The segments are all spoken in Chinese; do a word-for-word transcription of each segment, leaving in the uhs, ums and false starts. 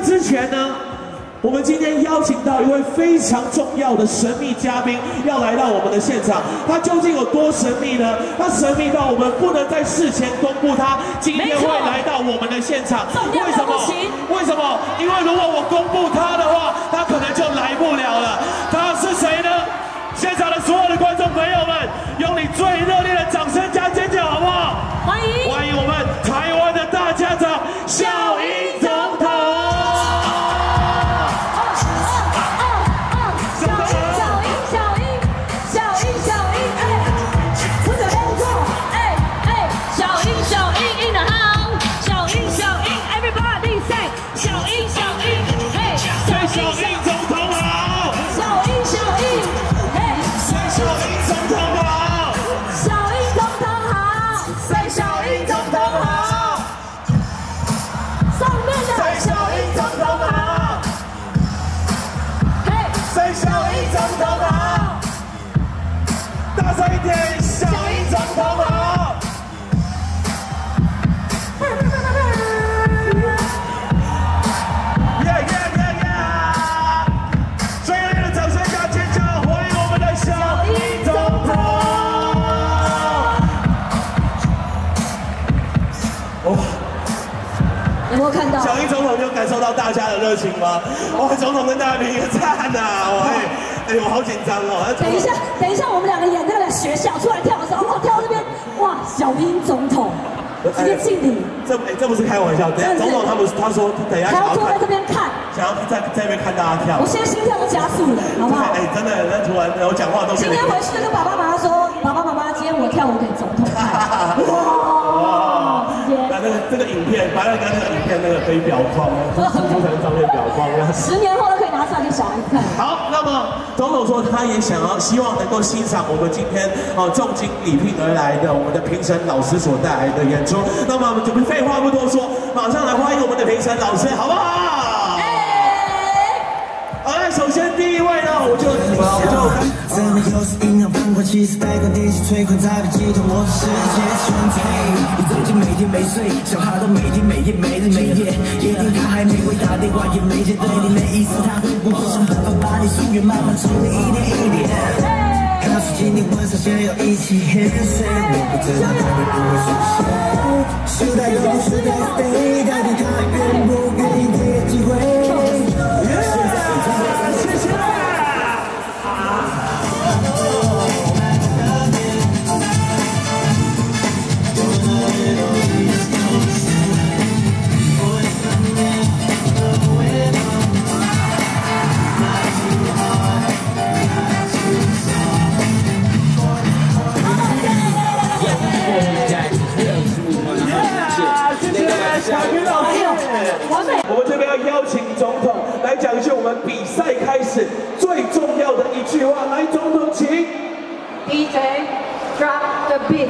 之前呢，我们今天邀请到一位非常重要的神秘嘉宾要来到我们的现场，他究竟有多神秘呢？他神秘到我们不能在事前公布他今天会来到我们的现场。为什么？为什么？因为如果我公布他的话，他可能就来不了了。他是谁呢？现场的所有的观众朋友们，用你最热烈的掌声加尖叫，好不好？欢迎，欢迎我们台湾的大家长小英总统。 有没有看到？ 小英总统有感受到大家的热情吗？哇，总统跟大家比个赞呐！哇，哎，哎，我好紧张哦。 等一下，等一下，我们两个演那个学校出来跳的时候，哦，跳到这边，哇，小英总统直接敬礼。 这哎，这不是开玩笑。等下总统他们他说，等一下还要坐在这边看， 想要在在那边看大家跳。 我现在心跳都加速了，好不好？ 哎，真的，那突然我讲话都。 今天回去就跟爸爸妈妈说，爸爸妈妈，今天我跳舞给总统看。哇！ 那那个这个影片，把那个那个影片那个可以裱框，输出成照片裱框。 十年后都可以拿出来给小孩看。 好，那么总统说他也想要希望能够欣赏我们今天哦重金礼聘而来的我们的评审老师所带来的演出。那么我们就废话不多说，马上来欢迎我们的评审老师，好不好？哎，好，那首先第一位呢，我就我就。 真的又是银行放款，其实贷款、电信、催款、彩票、系统，我是世界全才。你最近每天没睡，小孩都每天每夜没日没夜，一定他还没会打电话，也没接对你没意思，他会不会想办法把你疏远，慢慢处理一点一点。他说今天晚上想要一起 handshake， 我不知道他会不会出现。Should I go? Should I stay？ 到底他愿不愿意给机会？ 我们这边要邀请总统来讲一句我们比赛开始最重要的一句话，来，总统请。 D J drop the beat。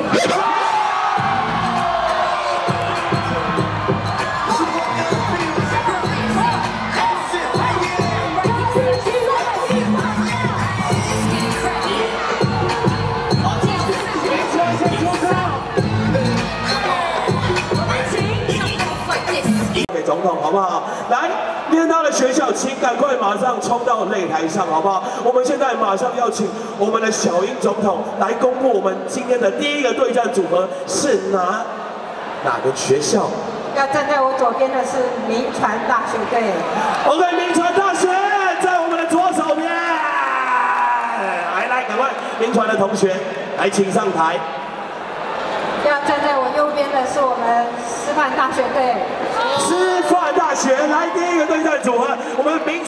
总统好不好？来，念他的学校，请赶快马上冲到擂台上，好不好？我们现在马上要请我们的小英总统来公布我们今天的第一个对战组合是哪哪个学校？ 要站在我左边的是民传大学队。 OK， 民传大学在我们的左手边。来来，赶快，民传的同学来，请上台。 要站在我右边的是我们师范大学队。 师范大学来第一个对战组合，我们民。